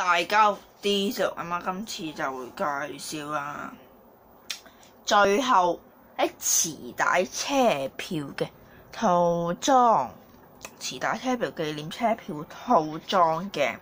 大鳩啲就今次就會介紹啦。最後喺磁帶車票嘅套裝，磁帶車票紀念車票套裝嘅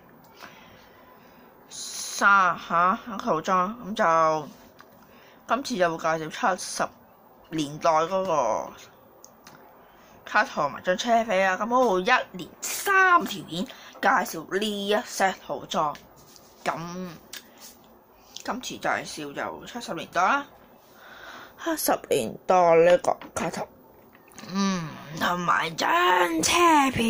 套裝，咁就今次就會介紹70年代嗰個卡同埋張車飛啦。咁嗰度1連3條片介紹呢一 set 套裝。咁今次介紹就70年代啦，70年代呢個卡通，同埋張車票，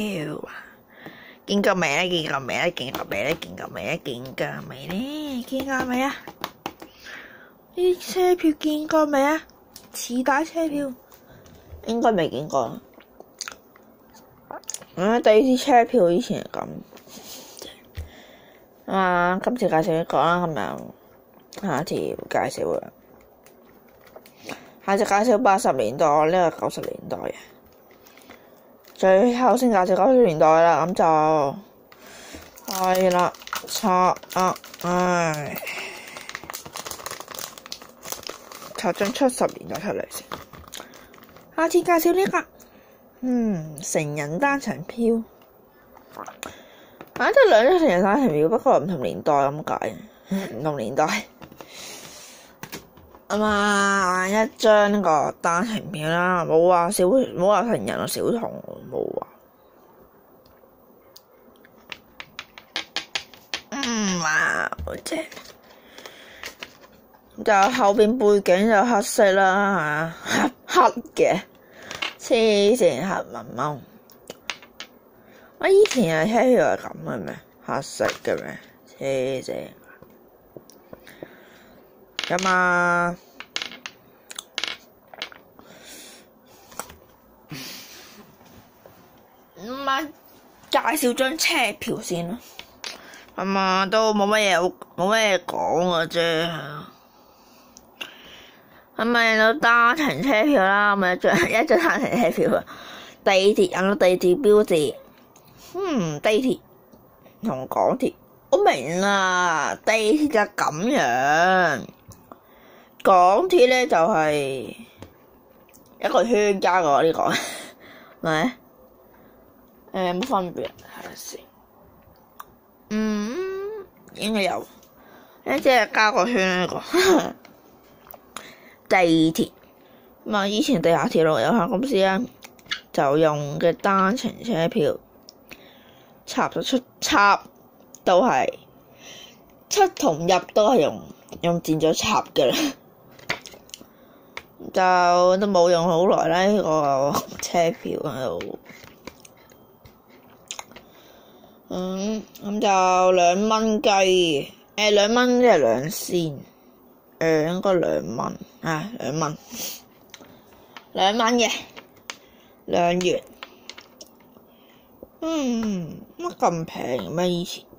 見過未咧？見過未咧？見過未咧？見過未咧？見過未咧？見過未啊？呢啲車票見過未啊？磁帶車票應該未見過。第二次車票以前係咁。今次介紹一個啦，咁樣下一次介紹啦。下次介紹80年代，呢個90年代嘅，最後先介紹90年代啦。咁就係啦，拆張70年代出嚟先。下次介紹呢個，成人單程票。得兩張成人單程票，不過唔同年代咁解，唔同年代。一張呢個單程票啦，冇話成人啊，小童冇話。好正。就後邊背景就黑色啦，黑嘅，黐線黑蒙蒙。以前嘅車票係咁嘅咩？黑色嘅咩？黐線。介紹張車票先啦。都冇乜嘢講嘅啫。有單程車票啦，一張單程車票啊。地鐵有地鐵標誌。地鐵同港鐵，我明啦。地鐵就咁樣，港鐵咧就係一個圈加個呢個，咪冇分別，係咪先？應該有，即係加個圈呢個地鐵。以前地下鐵路有限公司咧就用嘅單程車票。插都係出同入都係用箭咗插嘅啦，都冇用好耐啦。呢個車票喺度，咁就2蚊雞，2蚊即係2仙，應該2蚊2蚊，2蚊嘅2元。乜咁平咩？以前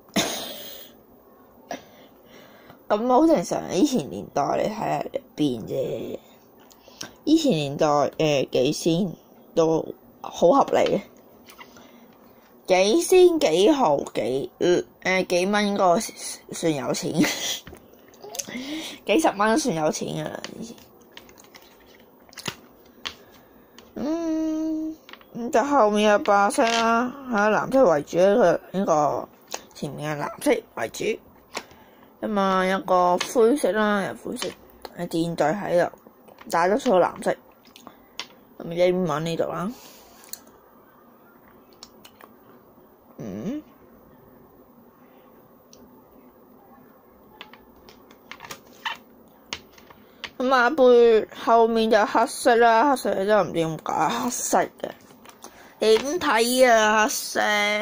咁好正常。以前年代你睇下入邊啫。以前年代幾仙都好合理嘅，幾仙幾毫幾蚊應該算有錢，幾十蚊都算有錢噶啦。以前就後面有白色啦，藍色為主，呢個前面係藍色為主。有個灰色啦，有灰色係箭隊喺度，大多數藍色。英文呢度啦。背後面就黑色啦，黑色真係唔知點解黑色嘅。點睇啊？黑色，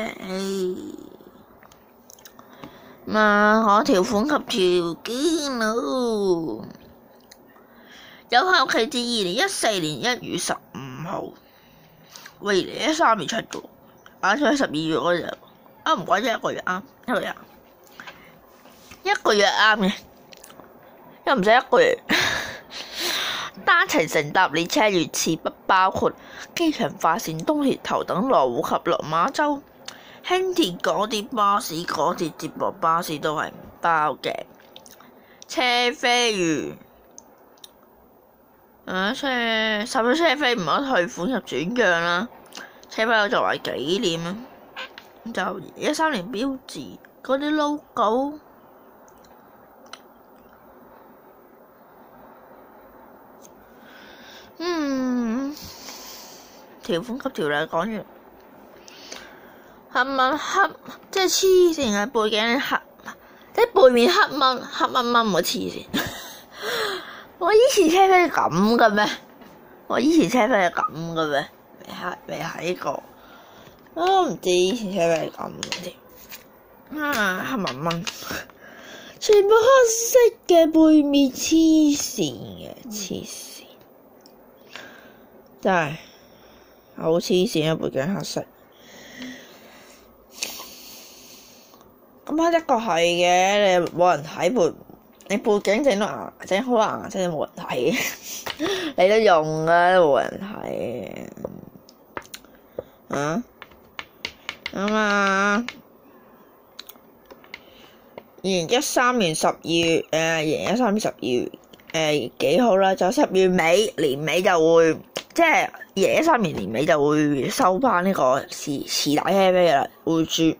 可條款及條件咯。有效期至2014年1月15號，喂，2013年出嘅，出喺12月嗰日，唔怪之1個月啱，一個月啱嘅，又唔使1個月。單程乘搭列車月次不包括機場快線、東鐵頭等羅湖及落馬洲輕鐵嗰啲巴士、嗰啲接駁巴士都係唔包嘅。車飛如十蚊車飛唔可以退款入轉賬啦，車飛有作為紀念啦。就13年標誌嗰啲 logo。條款及條例講完，黑蚊黑即係黐線嘅背景黑，即係背面黑蚊黑蚊蚊，唔好黐線。我以前車飛係咁嘅咩？我以前車飛係咁嘅咩？未睇過，我唔知以前車飛係咁嘅。黑蚊蚊，全部黑色嘅背面，黐線嘅黐線，真係。好黐線啊！背景黑色，咁一個係嘅，你冇人睇背，你背景整好顏色，冇人睇，你都用啊，都冇人睇2013年12月2013年12月幾號啦？就10月尾年尾就會。即係2013年年尾就會收翻呢個磁帶車飛嘅啦，會轉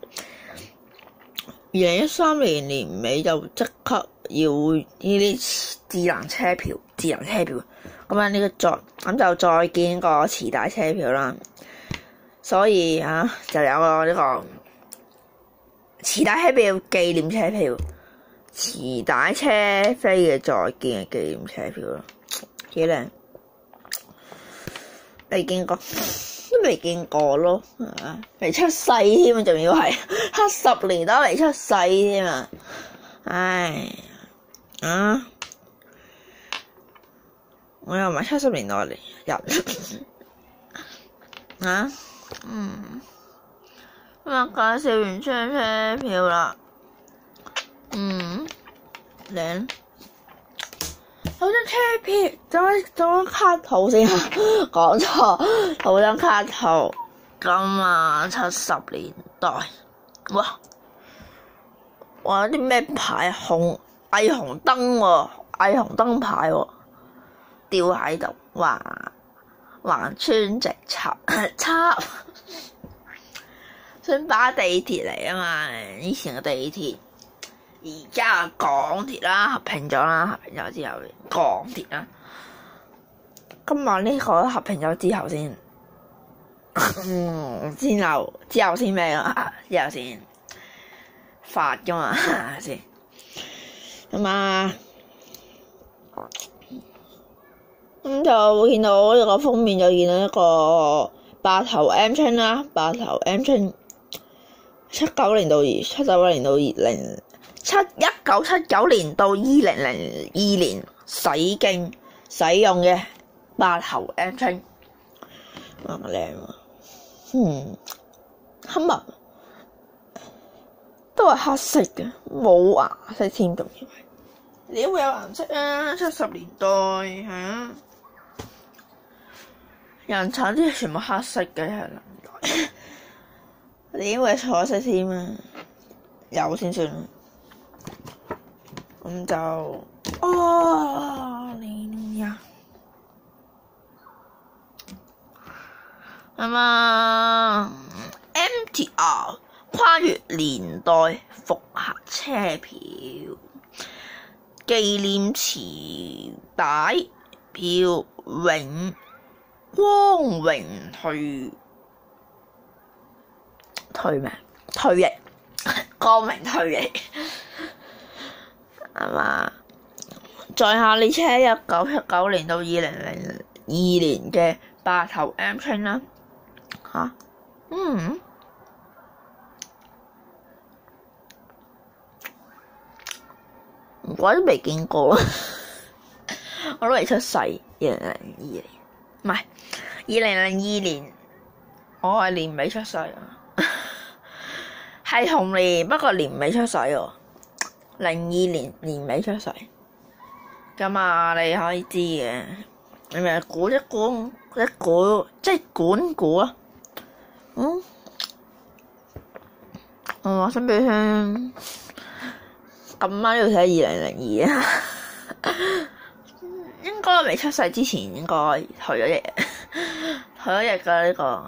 2013年年尾就即刻要呢啲智能車票，咁樣呢個咁就再見個磁帶車票啦。所以就有個呢個磁帶車票紀念車票，磁帶車飛嘅再見嘅紀念車票咯，幾靚。未見過，都未見過咯，未出世添啊！仲要係70年都未出世添啊！唉，我又唔係70年代嚟人，咁介紹完車票啦，靚。好張車票，做張卡套先啊！講錯，好張卡套。咁70年代，哇！啲咩牌？霓虹燈喎，霓虹燈牌喎，吊喺度，橫穿直插，想打地鐵嚟啊嘛！以前嘅地鐵。而家港鐵啦，合併咗之後，港鐵啦。今晚呢個合併咗之後先，之後先咩啊？之後先發噶嘛先。咁就會見到呢個封面，就見到一個白頭 M 春啦，白頭 M 春1979年到2002年使用嘅白頭 M 春，靚喎，黑襪都係黑色嘅，冇顏色添，仲要係你會有顏色啊！70年代人產啲全部黑色嘅70年代，你會彩色添啊！有先算。咁就你呀MTR 跨越年代復刻車票紀念磁帶票光榮光明退役在下列車1979年到2002年嘅白頭 M Train 啦，我都未見過，我都未出世。2002年唔係2002年，我係年尾出世啊，係同年，不過年尾出世喎。02年年尾出世，咁你可以知嘅，你咪估即係管估啊， 我想俾佢咁啱要睇2002啊，應該未出世之前應該去咗日㗎呢個。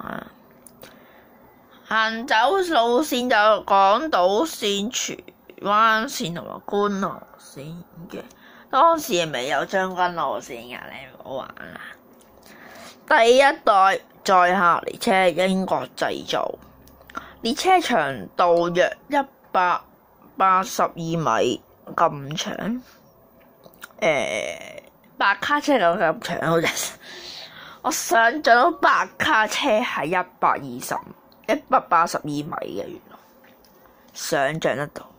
行走路線就港島線、荃灣線同埋觀塘線嘅，當時未有將軍澳線㗎，你唔好玩啦。第一代載客列車英國製造，列車長度約182米咁長，白卡車咁長好似，我想像到白卡車係182米嘅，原來想像得到。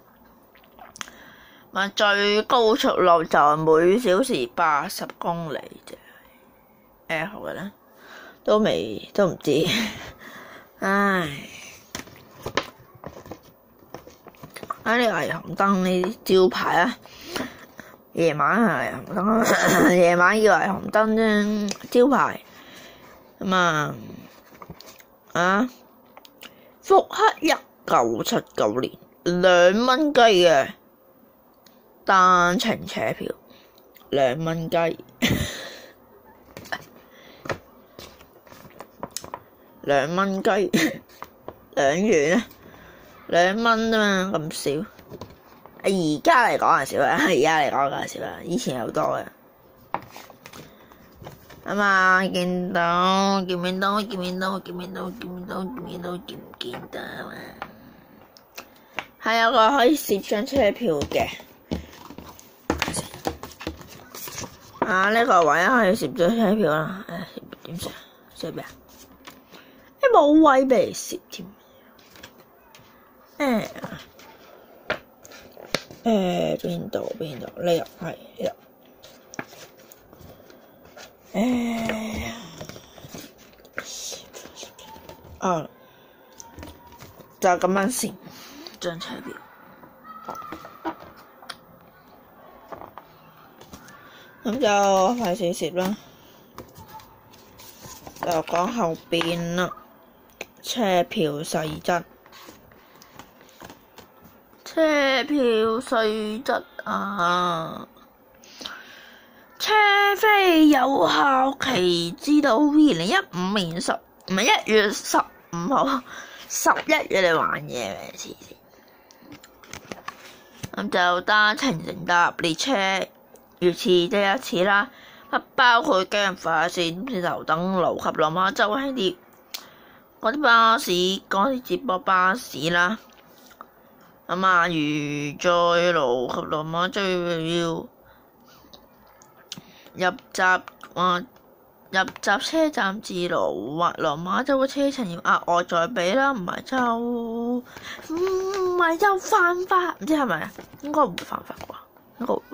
最高速度就每小時80公里啫。好嘅啦，都唔知，唉。呢個霓虹燈呢啲招牌啊，夜晚係霓虹燈，夜晚要霓虹燈啫招牌。復刻1979年2蚊雞嘅單程車票，2蚊雞，2蚊雞2元啊，2蚊啫嘛，咁少。而家嚟講係少啦，以前好多嘅。見到見唔見到係有個可以攝張車票嘅。呢個位可以攝張車票啦。點攝？攝咩啊？冇位俾你攝添。邊度？呢度係呢度。就咁樣攝張車票，咁就費事攝啦，就講後邊啦。車票細則，車飛有效期至到2015年1月15號，11月你玩嘢咩？黐線！咁就單程乘搭列車如次即一次啦，不包括京仁快線、線頭等路及落馬洲輕鐵嗰啲巴士、港鐵接駁巴士啦。如在路及落馬洲要入閘車站至路或落馬洲嘅車程要額外再俾啦，唔係就犯法，唔知係咪啊？應該唔會犯法啩？應該會。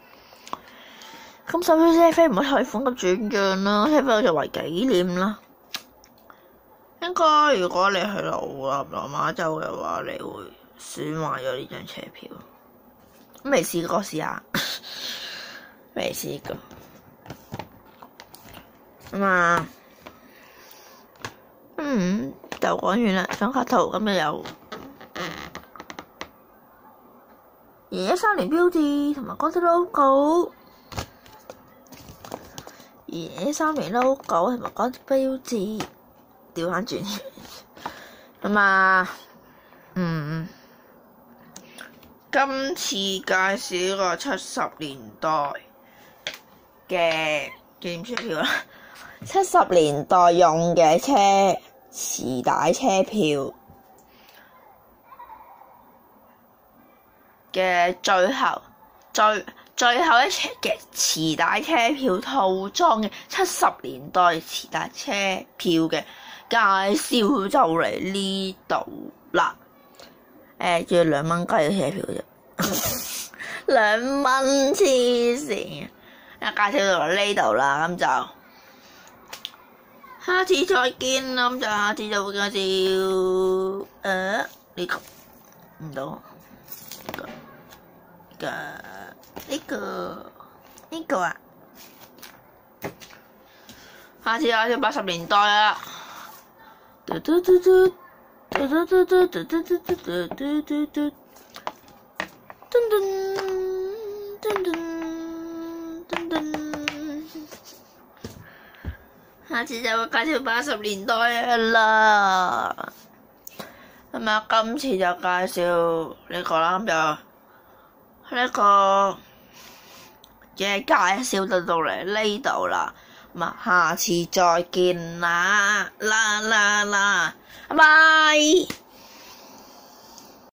咁首先車飛唔好退款及轉賬啦，車飛就為紀念啦。應該如果你去路或落馬洲嘅話，你會損壞咗呢張車票。未試過試下，未試過。就講完啦。想卡圖咁就有2013年標誌同埋嗰啲 logo。2013年 logo 同埋嗰啲標誌調翻轉。今次介紹個70年代嘅紀念車票啦。70年代用嘅磁帶車票嘅最後一車嘅磁帶車票套裝嘅70年代磁帶車票嘅介紹就嚟呢度啦。仲要2蚊雞嘅車票啫，2蚊黐線。介紹到呢度啦，咁就下次再見啦。咁就下次就會介紹呢個唔到呢個啊，下次介紹80年代啦。 下次就會介紹80年代嘅啦。咁啊，今次就介紹呢個啦，咁就呢個嘅介紹到嚟呢度啦。咁啊，下次再見啦，拜拜。